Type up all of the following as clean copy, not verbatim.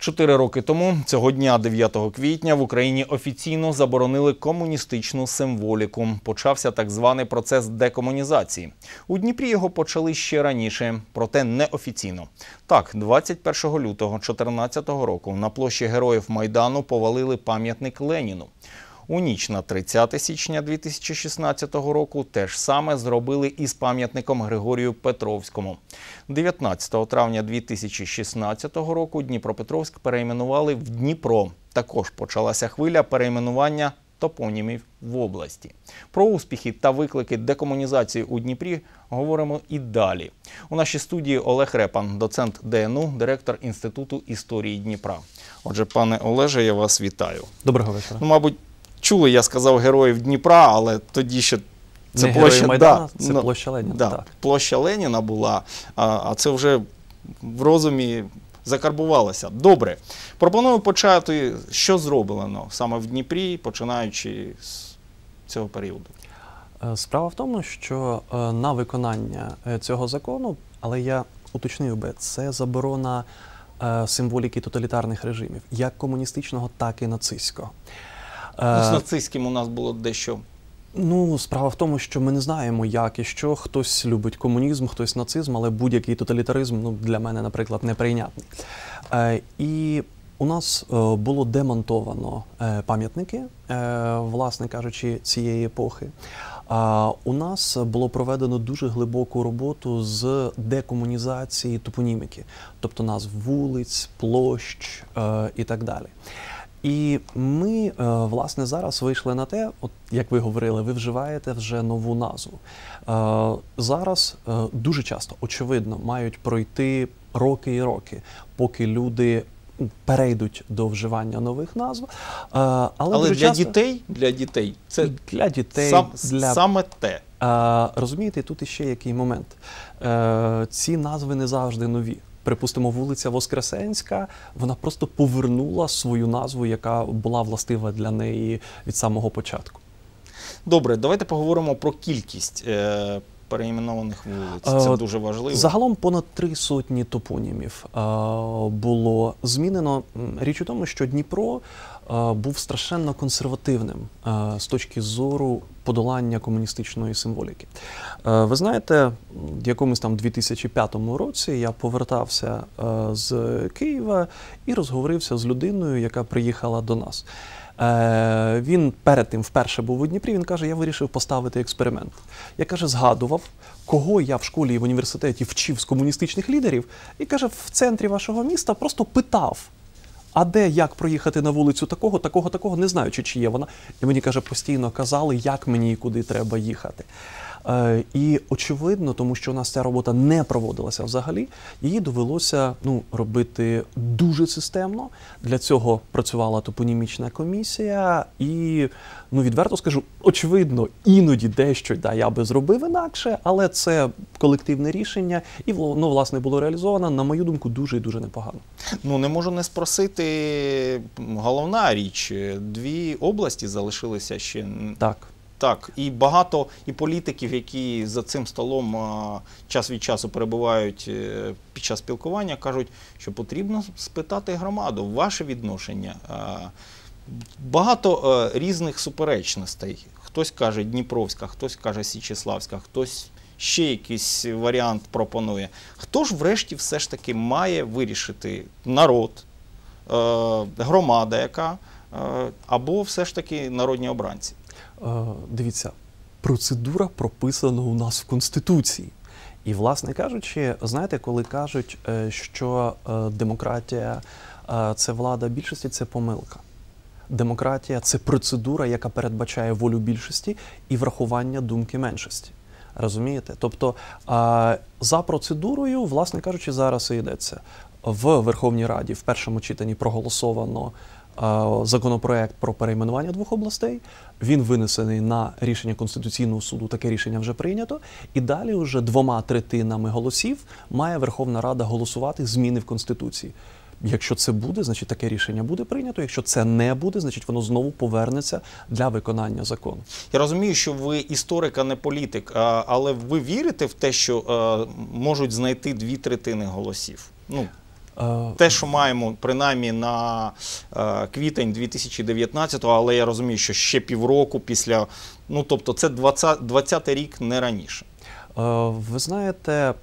4 роки тому, цього дня, 9 квітня, в Україні офіційно заборонили комуністичну символіку. Почався так званий процес декомунізації. У Дніпрі його почали ще раніше, проте неофіційно. Так, 21 лютого 2014 року на площі Героїв Майдану повалили пам'ятник Леніну. У ніч на 30 січня 2016 року те ж саме зробили із пам'ятником Григорію Петровському. 19 травня 2016 року Дніпропетровськ перейменували в Дніпро. Також почалася хвиля перейменування топонімів в області. Про успіхи та виклики декомунізації у Дніпрі говоримо і далі. У нашій студії Олег Репан, доцент ДНУ, директор Інституту історії Дніпра. Отже, пане Олеже, я вас вітаю. Доброго вечора. Мабуть, чули, я сказав Героїв Дніпра, але тоді ще це не площа Майдана, це площа Леніна. Да, так. Площа Леніна була, а це вже в розумі закарбувалося. Добре. Пропоную почати, що зроблено саме в Дніпрі, починаючи з цього періоду. Справа в тому, що на виконання цього закону, але я уточнюю би, це заборона символіки тоталітарних режимів, як комуністичного, так і нацистського. З нацистським у нас було дещо. Ну, справа в тому, що ми не знаємо, як і що. Хтось любить комунізм, хтось нацизм, але будь-який тоталітаризм, ну, для мене, наприклад, неприйнятний. І у нас було демонтовано пам'ятники, власне кажучи, цієї епохи. У нас було проведено дуже глибоку роботу з декомунізації топоніміки, тобто назв вулиць, площ і так далі. І ми, власне, зараз вийшли на те, от як ви говорили, ви вживаєте вже нову назву. Зараз дуже часто, очевидно, мають пройти роки і роки, поки люди перейдуть до вживання нових назв. Але для дітей це для дітей, саме те. Розумієте, тут іще який момент. Ці назви не завжди нові. Припустимо, вулиця Воскресенська, вона просто повернула свою назву, яка була властива для неї від самого початку. Добре, давайте поговоримо про кількість перейменованих вулиць. Це дуже важливо. Загалом понад 300 топонімів було змінено. Річ у тому, що Дніпро був страшенно консервативним з точки зору подолання комуністичної символіки. Ви знаєте, в якомусь там 2005 році я повертався з Києва і розговорився з людиною, яка приїхала до нас. Він перед тим вперше був у Дніпрі, він каже, я вирішив поставити експеримент. Я, каже, згадував, кого я в школі і в університеті вчив з комуністичних лідерів, і, каже, в центрі вашого міста просто питав, а де, як проїхати на вулицю такого, такого, такого, не знаючи, чи є вона. І мені, каже, постійно казали, як мені і куди треба їхати. І очевидно, тому що у нас ця робота не проводилася взагалі, її довелося робити дуже системно. Для цього працювала топонімічна комісія і, відверто скажу, очевидно, іноді дещо я би зробив інакше, але це колективне рішення і, власне, було реалізовано, на мою думку, дуже і дуже непогано. Не можу не спросити, головна річ, 2 області залишилися ще. Так. Так, і багато політиків, які за цим столом час від часу перебувають під час спілкування, кажуть, що потрібно спитати громаду, ваше відношення. Багато різних суперечностей. Хтось каже Дніпровська, хтось каже Січеславська, хтось ще якийсь варіант пропонує. Хто ж врешті все ж таки має вирішити? Народ, громада яка, або все ж таки народні обранці? Дивіться, процедура прописана у нас в Конституції. І, власне кажучи, знаєте, коли кажуть, що демократія – це влада більшості, це помилка. Демократія – це процедура, яка передбачає волю більшості і врахування думки меншості. Розумієте? Тобто, за процедурою, власне кажучи, зараз і йдеться. В Верховній Раді в першому читанні проголосовано законопроект про перейменування 2 областей, він винесений на рішення Конституційного суду, таке рішення вже прийнято, і далі вже 2/3 голосів має Верховна Рада голосувати зміни в Конституції. Якщо це буде, значить таке рішення буде прийнято, якщо це не буде, значить воно знову повернеться для виконання закону. Я розумію, що ви історик, а не політик, але ви вірите в те, що можуть знайти 2/3 голосів? Те, що маємо, принаймні, на квітень 2019-го, але я розумію, що ще півроку після, ну, тобто це 20-й рік, не раніше. Ви знаєте,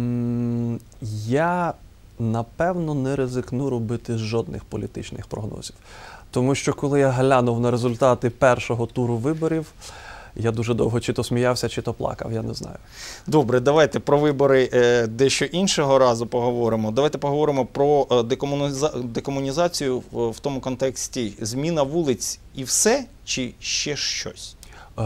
я, напевно, не ризикну робити жодних політичних прогнозів. Тому що, коли я глянув на результати першого туру виборів, я дуже довго чи то сміявся, чи то плакав, я не знаю. Добре, давайте про вибори дещо іншого разу поговоримо. Давайте поговоримо про декомунізацію в тому контексті зміна вулиць і все, чи ще щось?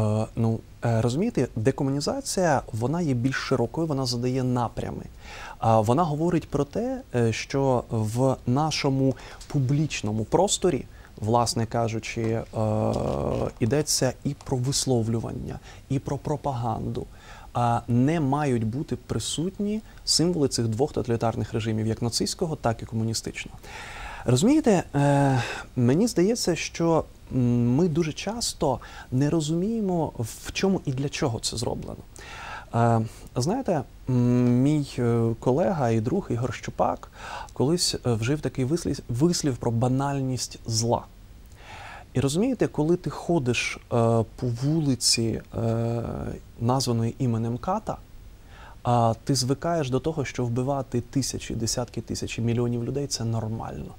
Розумієте, декомунізація, вона є більш широкою, вона задає напрями. Вона говорить про те, що в нашому публічному просторі, власне кажучи, йдеться і про висловлювання, і про пропаганду. Не мають бути присутні символи цих двох тоталітарних режимів, як нацистського, так і комуністичного. Розумієте, мені здається, що ми дуже часто не розуміємо, в чому і для чого це зроблено. Знаєте, мій колега і друг Ігор Щупак колись вжив такий вислів про банальність зла. І розумієте, коли ти ходиш по вулиці, названої іменем Ката, ти звикаєш до того, що вбивати тисячі, десятки тисяч, мільйонів людей – це нормально.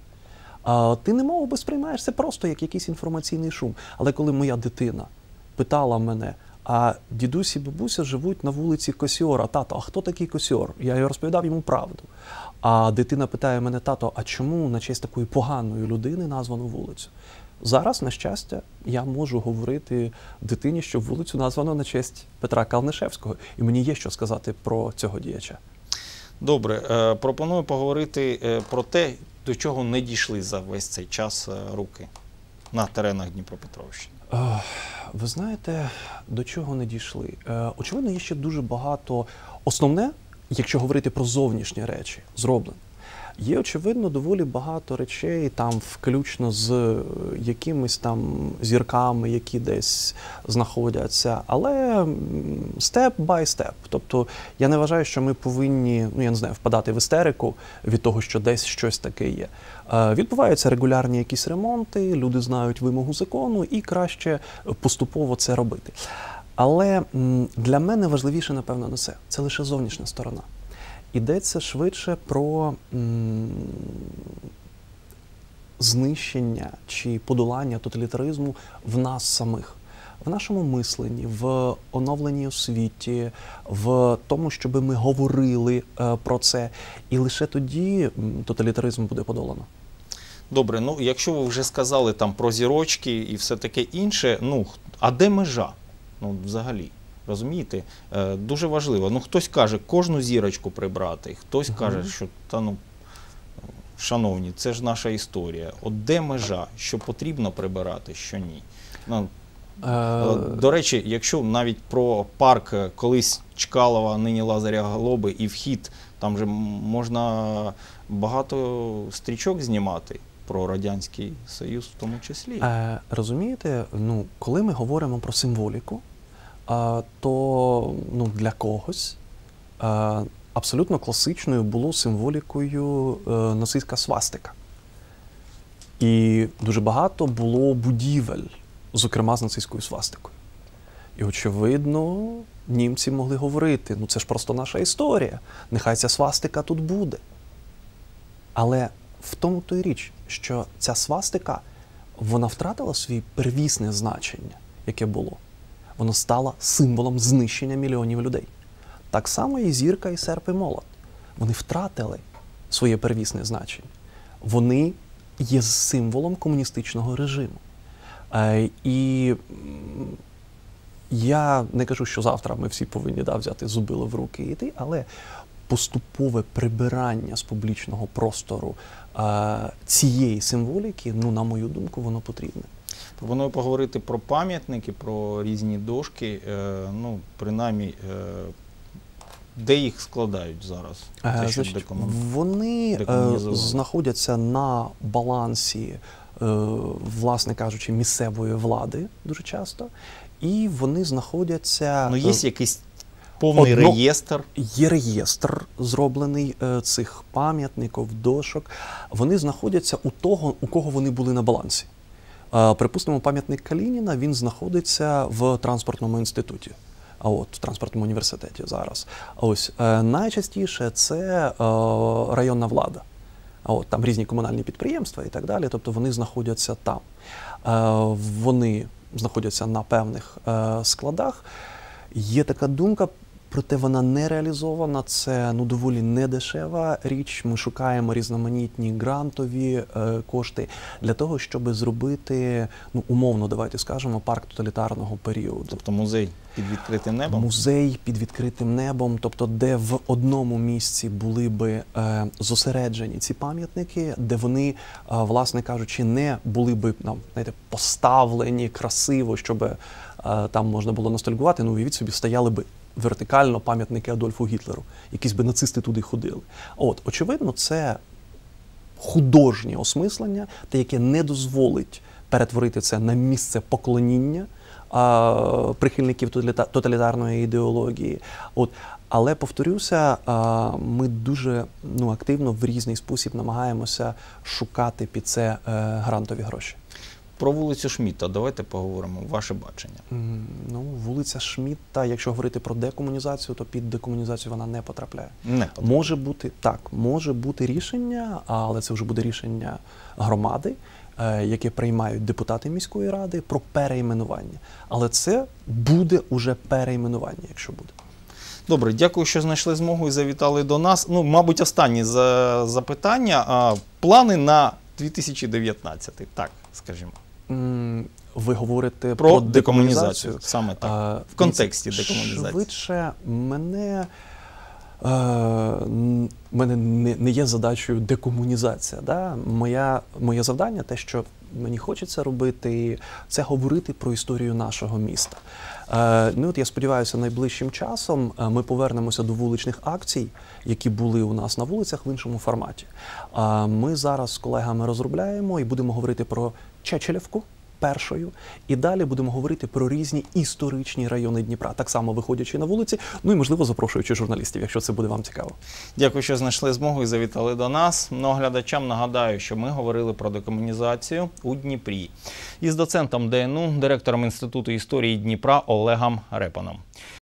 Ти немов би сприймаєш це просто як якийсь інформаційний шум. Але коли моя дитина питала мене, а дідусь і бабуся живуть на вулиці Косіора, тато, а хто такий Косіор? Я розповідав йому правду. А дитина питає мене, тато, а чому на честь такої поганої людини названо вулицю? Зараз, на щастя, я можу говорити дитині, що вулицю названо на честь Петра Калнишевського. І мені є що сказати про цього діяча. Добре, пропоную поговорити про те, до чого не дійшли за весь цей час руки на теренах Дніпропетровщини. Ви знаєте, до чого не дійшли? Очевидно, є ще дуже багато. Основне, якщо говорити про зовнішні речі, зроблено. Є, очевидно, доволі багато речей, там, включно з якимись там зірками, які десь знаходяться, але степ бай степ. Тобто, я не вважаю, що ми повинні, я не знаю, впадати в істерику від того, що десь щось таке є. Відбуваються регулярні якісь ремонти, люди знають вимогу закону і краще поступово це робити. Але для мене важливіше, напевно, не це. Це лише зовнішня сторона. Йдеться швидше про знищення чи подолання тоталітаризму в нас самих, в нашому мисленні, в оновленій освіті, в тому, щоб ми говорили про це. І лише тоді тоталітаризм буде подолано. Добре, ну якщо ви вже сказали там про зірочки і все таке інше, а де межа? Взагалі. Розумієте? Дуже важливо. Хтось каже, кожну зірочку прибрати, хтось каже, що, шановні, це ж наша історія. От де межа, що потрібно прибирати, що ні? До речі, якщо навіть про парк колись Чкалова, нині Лазаря Глоби і вхід, там же можна багато стрічок знімати про Радянський Союз в тому числі. Розумієте, коли ми говоримо про символіку, то для когось абсолютно класичною було символікою нацистська свастика. І дуже багато було будівель, зокрема з нацистською свастикою. І, очевидно, німці могли говорити, це ж просто наша історія, нехай ця свастика тут буде. Але в тому то й річ, що ця свастика, вона втратила своє первісне значення, яке було. Воно стало символом знищення мільйонів людей. Так само і зірка, і серп, і молот. Вони втратили своє первісне значення. Вони є символом комуністичного режиму. І я не кажу, що завтра ми всі повинні взяти зубило в руки і йти, але поступове прибирання з публічного простору цієї символіки, на мою думку, воно потрібне. Пропоную поговорити про пам'ятники, про різні дошки, принаймні, де їх складають зараз? Вони знаходяться на балансі, власне кажучи, місцевої влади дуже часто, і вони знаходяться... Є якийсь Повний реєстр. Є реєстр зроблений цих пам'ятників, дошок. Вони знаходяться у того, у кого вони були на балансі. Припустимо, пам'ятник Калініна, він знаходиться в транспортному інституті. В транспортному університеті зараз. Найчастіше це районна влада. Там різні комунальні підприємства і так далі, тобто вони знаходяться там. Вони знаходяться на певних складах. Є така думка, проте вона не реалізована, це доволі недешева річ. Ми шукаємо різноманітні грантові кошти для того, щоб зробити, умовно, давайте скажемо, парк тоталітарного періоду. Тобто музей під відкритим небом? Музей під відкритим небом, тобто де в одному місці були би зосереджені ці пам'ятники, де вони, власне кажучи, не були би поставлені красиво, щоб там можна було ностальгувати, уявіть собі, стояли би вертикально пам'ятники Адольфу Гітлеру. Якісь би нацисти туди ходили. Очевидно, це художнє осмислення, те, яке не дозволить перетворити це на місце поклоніння прихильників тоталітарної ідеології. Але, повторюся, ми дуже активно в різний спосіб намагаємося шукати під це грантові гроші. Про вулицю Шмідта давайте поговоримо. Ваше бачення. Вулиця Шмідта, якщо говорити про декомунізацію, то під декомунізацію вона не потрапляє. Не потрапляє. Може бути рішення, але це вже буде рішення громади, яке приймають депутати міської ради про перейменування. Але це буде уже перейменування, якщо буде. Добре, дякую, що знайшли змогу і завітали до нас. Мабуть, останні запитання. Плани на 2019, так, скажімо. Ви говорите про декомунізацію? Саме так, в контексті декомунізації. Швидше, мене не є задачею декомунізація. Да? Моє завдання, те, що мені хочеться робити, це говорити про історію нашого міста. Я сподіваюся, найближчим часом ми повернемося до вуличних акцій, які були у нас на вулицях в іншому форматі. Ми зараз з колегами розробляємо і будемо говорити про Чечелівку першою, і далі будемо говорити про різні історичні райони Дніпра, так само виходячи на вулиці, і, можливо, запрошуючи журналістів, якщо це буде вам цікаво. Дякую, що знайшли змогу і завітали до нас. Глядачам нагадаю, що ми говорили про декомунізацію у Дніпрі із доцентом ДНУ, директором Інституту історії Дніпра Олегом Репаном.